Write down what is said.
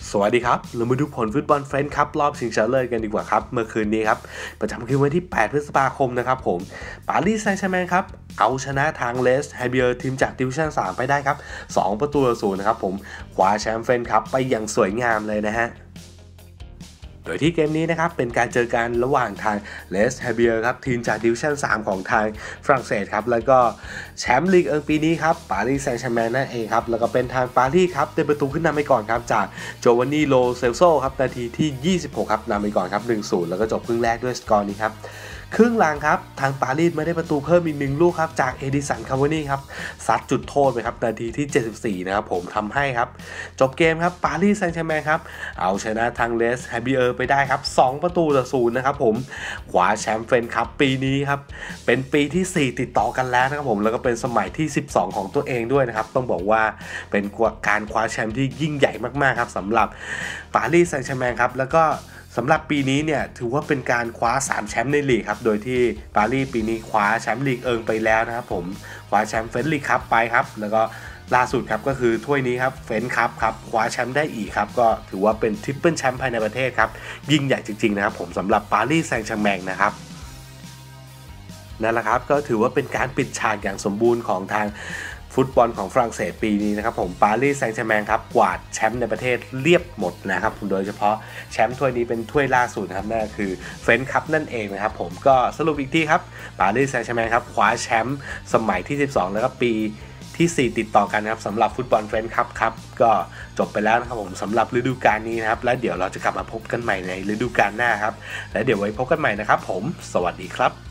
สวัสดีครับเรามาดูผลฟุตบอลเฟรนด์คัพรอบชิงชนะเลิศกันดีกว่าครับเมื่อคืนนี้ครับประจำคืนวันที่8พฤษภาคมนะครับผมปารีสแซงต์แชร์แมงครับเอาชนะทางเลสไฮเบียร์ทีมจากดิวิชั่น3ไปได้ครับ2-0นะครับผมคว้าแชมป์เฟรนด์คัพไปอย่างสวยงามเลยนะฮะโดยที่เกมนี้นะครับเป็นการเจอกันระหว่างทางเลสไฮเบียร์ครับทีมจากดิวิชั่น3ของทางฝรั่งเศสครับแล้วก็แชมป์ลีกปีนี้ครับปารีสแซงต์แชร์แมงนั่นเองครับแล้วก็เป็นทางปารีสครับได้ประตูขึ้นนำไปก่อนครับจากโจวานนี่โลเซลโซครับนาทีที่26ครับนำไปก่อนครับ 1-0 แล้วก็จบครึ่งแรกด้วยสกอร์นี้ครับครึ่งหลังครับทางปารีสไม่ได้ประตูเพิ่มอีก1ลูกครับจากเอดิสันคาวานี่ครับซัดจุดโทษไปครับนาทีที่74นะครับผมทำให้ครับจบเกมครับปารีสแซงต์แชร์แมงครับเอาชนะทางเลสไฮเบียร์ไปได้ครับ2-0นะครับผมคว้าแชมป์เฟรนด์คัพปีนี้ครับเป็นปีที่4ติดต่อกันแล้วนะครับผมแล้วก็เป็นสมัยที่12ของตัวเองด้วยนะครับต้องบอกว่าเป็นการคว้าแชมป์ที่ยิ่งใหญ่มากๆครับสำหรับปารีสแซงต์แชร์แมงครับแล้วก็สำหรับปีนี้เนี่ยถือว่าเป็นการคว้า3แชมป์ในลีกครับโดยที่ปารีสปีนี้คว้าแชมป์ลีกไปแล้วนะครับผมคว้าแชมป์เฟรนด์ลีกคัพไปครับแล้วก็ล่าสุดครับก็คือถ้วยนี้ครับเฟรนด์คัพครับคว้าแชมป์ได้อีกครับก็ถือว่าเป็นทริปเปิลแชมป์ภายในประเทศครับยิ่งใหญ่จริงๆนะครับผมสำหรับปารีสแซงต์แชร์แมงนะครับนั่นแหละครับก็ถือว่าเป็นการปิดฉากอย่างสมบูรณ์ของทางฟุตบอลของฝรั่งเศสปีนี้นะครับผมปารีสแซงต์แชร์แมงครับกวาดแชมป์ในประเทศเรียบหมดนะครับโดยเฉพาะแชมป์ถ้วยนี้เป็นถ้วยล่าสุดนะครับนั่นคือเฟรนช์คัพนั่นเองนะครับผมก็สรุปอีกทีครับปารีสแซงต์แชร์แมงครับคว้าแชมป์สมัยที่12แล้วก็ปีที่4ติดต่อกันครับสำหรับฟุตบอลเฟรนช์คัพครับก็จบไปแล้วนะครับผมสำหรับฤดูกาลนี้นะครับและเดี๋ยวเราจะกลับมาพบกันใหม่ในฤดูกาลหน้าครับและเดี๋ยวไว้พบกันใหม่นะครับผมสวัสดีครับ